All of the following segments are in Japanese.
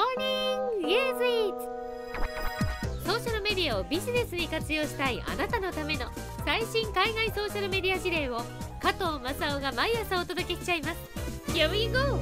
Morning Use It! ソーシャルメディアをビジネスに活用したいあなたのための最新海外ソーシャルメディア事例を加藤正夫が毎朝お届けしちゃいます。 Here we go!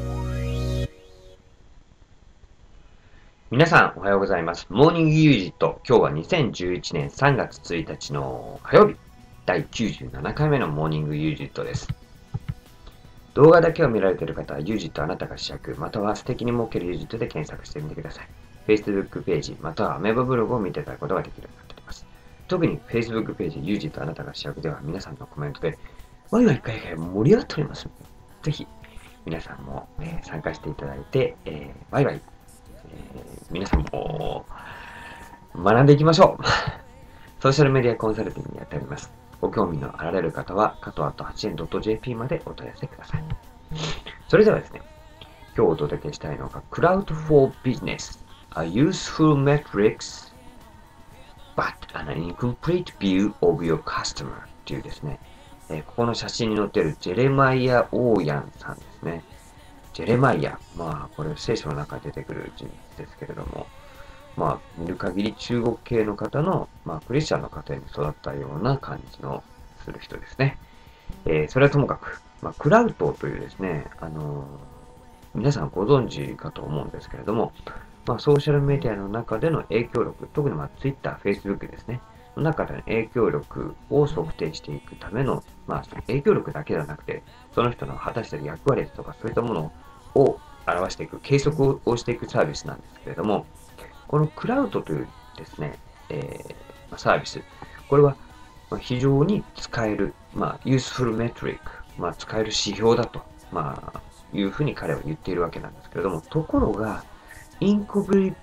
皆さんおはようございます。モーニングユージット。今日は2011年3月1日の火曜日、第97回目のモーニングユージットです。動画だけを見られている方はユージットあなたが主役、または素敵に儲けるユージットで検索してみてください。Facebook ページ、またはアメバブログを見ていただくことができるようになっております。特に Facebook ページ、ユージットあなたが主役では皆さんのコメントでワイワイ海外盛り上がっておりますので、ぜひ皆さんも、参加していただいて、ワイワイ、皆さんも学んでいきましょう。ソーシャルメディアコンサルティングにやっております。ご興味のあられる方は、加藤8円.jp までお問い合わせください。それではですね、今日お届けしたいのが、Cloud for Business, a useful metrics, but an incomplete view of your customer というですね、ここの写真に載っているジェレマイア・オーヤンさんですね。ジェレマイア。これ聖書の中に出てくる人物ですけれども、見る限り中国系の方の、クリスチャンの家庭に育ったような感じのする人ですね。それはともかく、クラウドというですね、皆さんご存知かと思うんですけれども、ソーシャルメディアの中での影響力、特にTwitter、Facebook ですね、の中での影響力を測定していくための、その影響力だけではなくて、その人の果たしている役割とかそういったものを表していく、計測をしていくサービスなんですけれども、このクラウドというですね、サービス、これは非常に使える、useful metric、使える指標だと、いうふうに彼は言っているわけなんですけれども、ところが、incomplete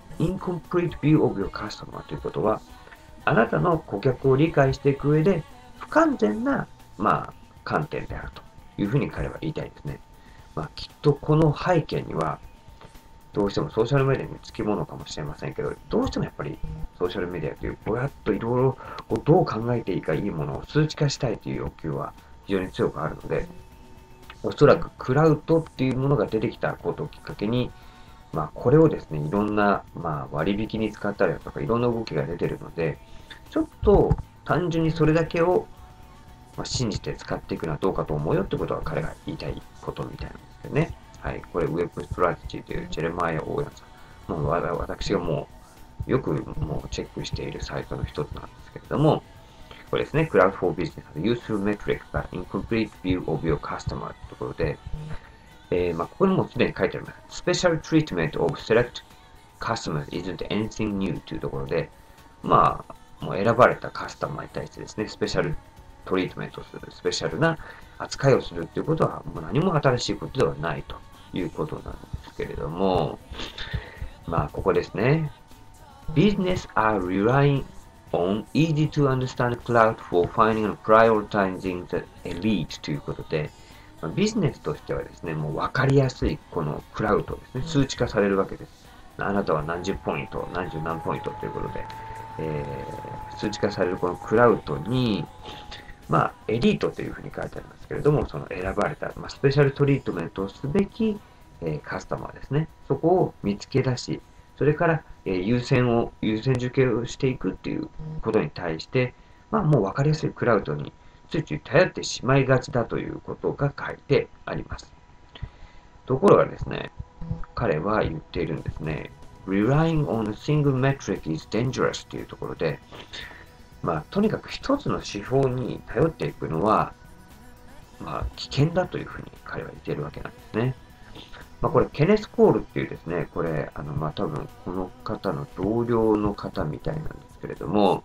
view of your customer ということは、あなたの顧客を理解していく上で、不完全な、観点であるというふうに彼は言いたいんですね。きっとこの背景には、どうしてもソーシャルメディアにつきものかもしれませんけど、どうしてもやっぱりソーシャルメディアという、ぼやっといろいろどう考えていいかいいものを数値化したいという欲求は非常に強くあるので、おそらくクラウドっていうものが出てきたことをきっかけに、これをですね、いろんな、割引に使ったりだとか、いろんな動きが出ているので、ちょっと単純にそれだけを、信じて使っていくのはどうかと思うよってことが彼が言いたいことみたいなんですよね。はい。これ、ウェブストラテジーというジェレマイア・オーヤンさん。私がよくチェックしているサイトの一つなんですけれども、これですね、Cloud for Business Useful Metric が Incomplete View of Your Customer というところで、ここにもすでに書いてあります。Special Treatment of Select Customers isn't anything new というところで、もう選ばれたカスタマーに対してですね、スペシャルトリートメントをする、スペシャルな扱いをするということは、もう何も新しいことではないということなんですけれども、ここですね。Business are relying on easy to understand cloud for finding and prioritizing the elite ということで、ビジネスとしてはですね、もう分かりやすいこのクラウドですね、数値化されるわけです。あなたは何十ポイント、何十何ポイントということで、数値化されるこのクラウドに、エリートというふうに書いてありますけれども、その選ばれた、スペシャルトリートメントをすべき、カスタマーですね。そこを見つけ出し、それから、優先受けをしていくっていうことに対して、もう分かりやすいクラウドについつい頼ってしまいがちだということが書いてあります。ところがですね、彼は言っているんですね。Relying on a single metric is dangerous というところで、とにかく一つの指標に頼っていくのは、危険だというふうに彼は言っているわけなんですね。これ、ケネス・コールっていうですね、これ、多分、この方の同僚の方みたいなんですけれども、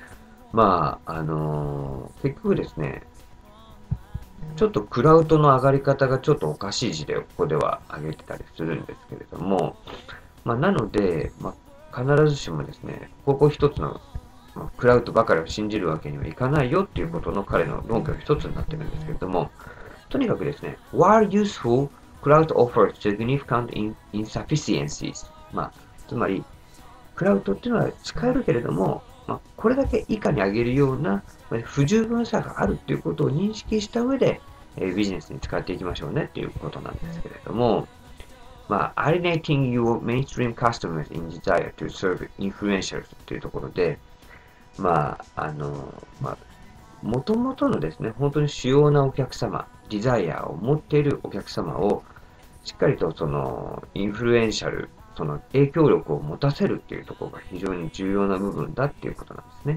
結局ですね、ちょっとクラウドの上がり方がちょっとおかしい事例をここでは挙げてたりするんですけれども、なので、必ずしもですね、ここ一つのクラウドばかりを信じるわけにはいかないよっていうことの彼の論拠の一つになってるんですけれども、とにかくですね、while useful, cloud offers significant insufficiencies。つまり、クラウドっていうのは使えるけれども、これだけ以下に上げるような不十分さがあるっていうことを認識した上で、ビジネスに使っていきましょうねっていうことなんですけれども、 alienating your mainstream customers in desire to serve influencers というところで、元々のですね、本当に主要なお客様、デザイアを持っているお客様を、しっかりとそのインフルエンシャル、その影響力を持たせるっていうところが非常に重要な部分だっていうことなんですね。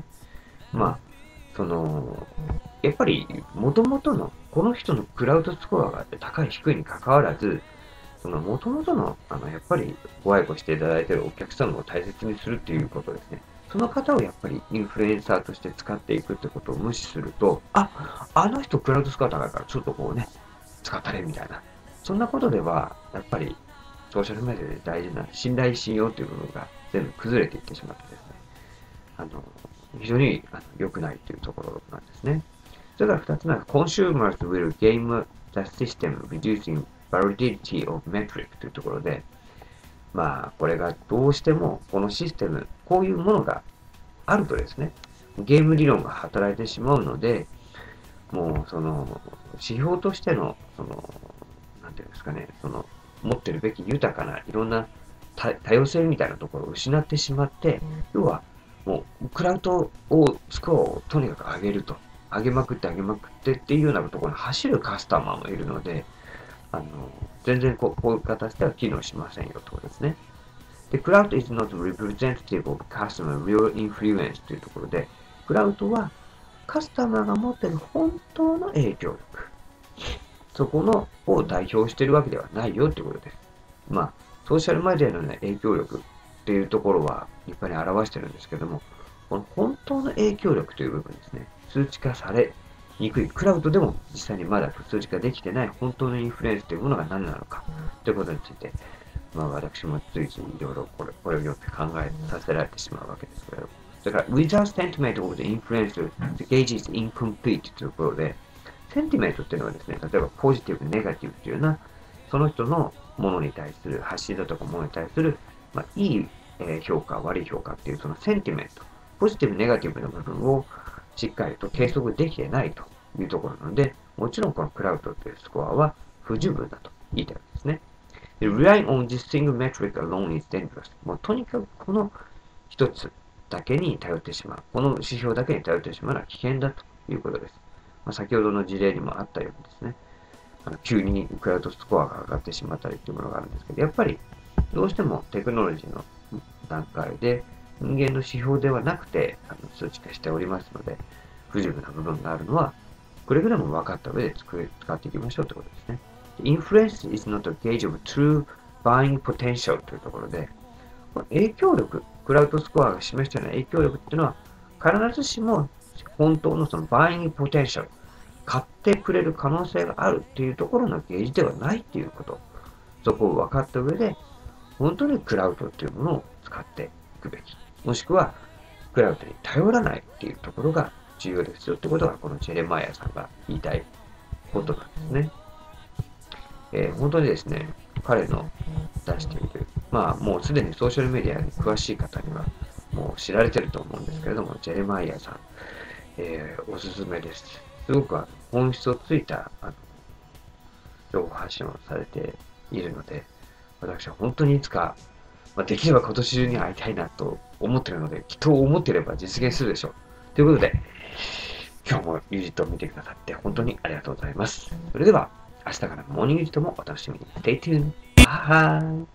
やっぱり元々のこの人のクラウドスコアが高い低いに関わらず、その元々のやっぱりご愛顧していただいているお客様を大切にするっていうことですね。その方をやっぱりインフルエンサーとして使っていくってことを無視すると、あの人クラウドスコア高いからちょっとこうね、使ったれみたいな。そんなことでは、やっぱりソーシャルメディアで大事な信頼信用という部分が全部崩れていってしまってですね、非常に良くないというところなんですね。それから2つ目は、consumers will game the system reducing validity of metric というところで、これがどうしてもこのシステム、こういうものがあるとですね、ゲーム理論が働いてしまうので、もうその指標としての、なんていうんですかね、持ってるべき豊かないろんな多様性みたいなところを失ってしまって、要はもうクラウドスコアをとにかく上げると、上げまくってっていうようなところに走るカスタマーもいるので、全然こういう形では機能しませんよということですね。で、クラウド is not representative of customer real influence というところで、クラウドはカスタマーが持っている本当の影響力、そこのを代表しているわけではないよということです。ソーシャルメディアの、影響力っていうところは立派に表しているんですけども、この本当の影響力という部分ですね、数値化されにくい。クラウドでも実際にまだ数値化できてない本当のインフルエンスというものが何なのかということについて、私もついついいろいろこれをよって考えさせられてしまうわけですけれども、それから、without sentiment of the influencer, the gauge is incomplete というところで、センティメントっていうのはですね、例えばポジティブ、ネガティブというような、その人のものに対する、発信だとかものに対する、いい評価、悪い評価っていうそのセンティメント、ポジティブ、ネガティブの部分をしっかりと計測できてないというところなので、もちろんこのクラウドというスコアは不十分だと言いたいわけですね。Relying on this single metric alone is dangerous. もうとにかくこの一つだけに頼ってしまう。この指標だけに頼ってしまうのは危険だということです。先ほどの事例にもあったようにですね、急にクラウドスコアが上がってしまったりというものがあるんですけど、やっぱりどうしてもテクノロジーの段階で人間の指標ではなくて数値化しておりますので、不十分な部分があるのは、くれぐれも分かった上で使っていきましょうということですね。Influence is not a gauge of true buying potential というところで、この影響力、クラウドスコアが示したような影響力っていうのは、必ずしも本当のその buying potential、買ってくれる可能性があるっていうところのゲージではないっていうこと。そこを分かった上で、本当にクラウドっていうものを使っていくべき。もしくは、クラウドに頼らないっていうところが重要ですよってことが、このジェレマイアさんが言いたいことなんですね。本当にですね、彼の出している、もうすでにソーシャルメディアに詳しい方にはもう知られてると思うんですけれども、ジェレマイアさん、おすすめです。すごく本質をついた情報発信をされているので、私は本当にいつか、できれば今年中に会いたいなと思っているので、きっと思っていれば実現するでしょう。ということで、今日もユージットを見てくださって本当にありがとうございます。それでは、明日からのモーニングユージットもお楽しみに。Stay tuned! バイバイ